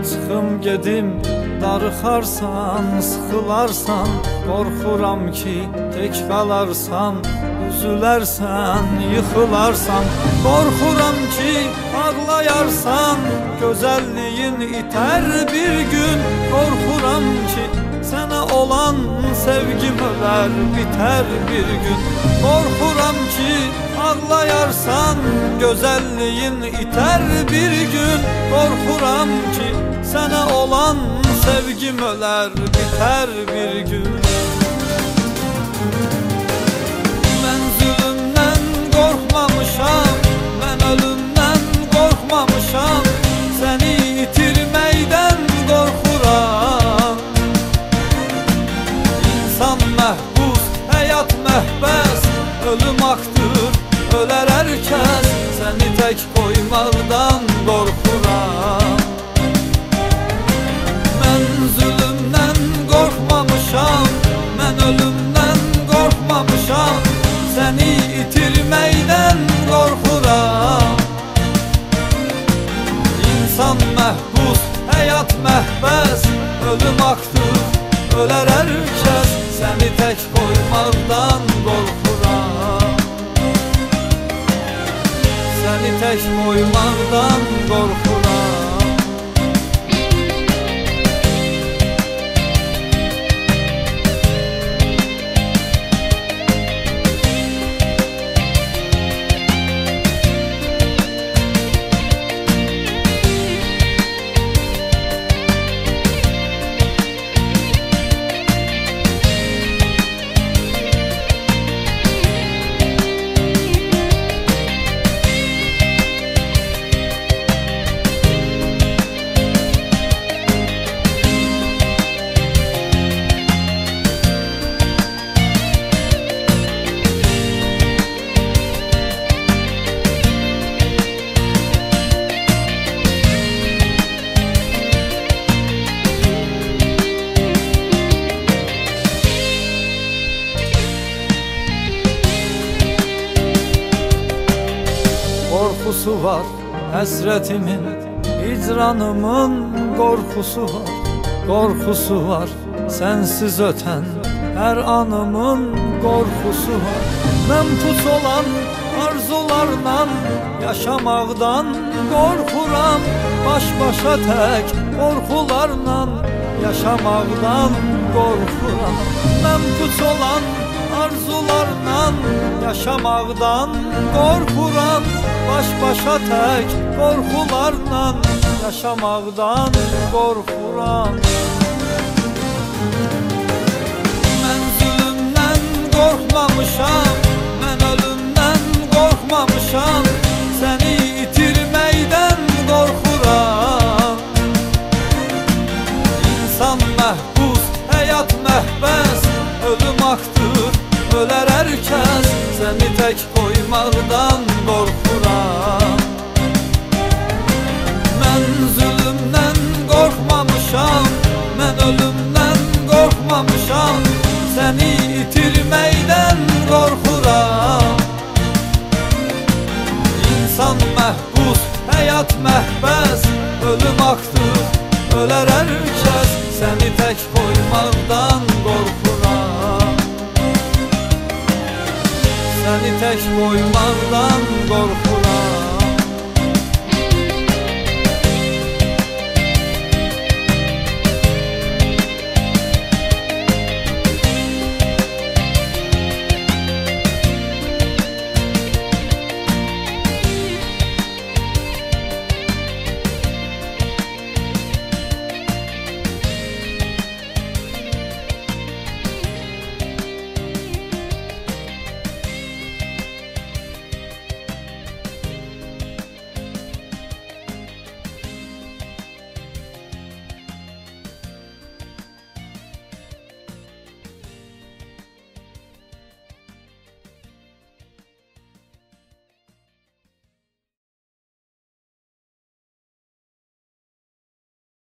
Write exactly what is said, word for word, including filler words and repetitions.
çıxım gedim, darıxarsan, sıxılarsan, qorxuram ki, tək qalarsan, üzülərsən, yıxılarsan. Qorxuram ki, ağlayarsan, gözəlliyin itər bir gün. Qorxuram ki, sənə olan sevgim ölər, bitər bir gün. Qorxuram ki, ağlayarsan, gözəlliyin itər bir gün. Qorxuram ki, sənə olan sevgim ölər, bitər bir gün. Mən zülümdən qorxmamışam, mən ölümdən qorxmamışam, səni itirməkdən qorxuram. İnsan məhbus, həyat məhbəs, ölüm haqdır, ölər hər kəs, səni tək qoymaqdan qorxuram. Mən zülümdən qorxmamışam, mən ölümdən qorxmamışam, səni itirməkdən qorxuram. İnsan məhbus, həyat məhbəs, ölüm haqdır, ölər hər kəs, səni tək qoymaqdan qorxuram. Səni tək qoymaqdan qorxuram. Qorxusu var həsrətimin, hicranımın qorxusu var. Qorxusu var sənsiz ötən hər anımın qorxusu var. Mən pus olan arzularla yaşamaqdan qorxuram. Baş-başa tək qorxularla yaşamaqdan qorxuram. Mən pus olan arzularla yaşamaqdan qorxuram. Baş-başa tək qorxularla yaşamaqdan qorxuram. Mən zülümdən qorxmamışam, mən ölümdən qorxmamışam, səni itirməkdən qorxuram. İnsan məhbus, həyat məhbəs, ölüm haqdır, ölər hər kəs, səni tək qoymaqdan qorxuram. Mən zülümdən qorxmamışam, mən ölümdən qorxmamışam, səni itirməkdən qorxuram. İnsan məhbus, həyat məhbəs, ölüm haqdır, ölər hər kəs, səni tək qoymaqdan qorxuram. Səni tək qoymaqdan qorxuram.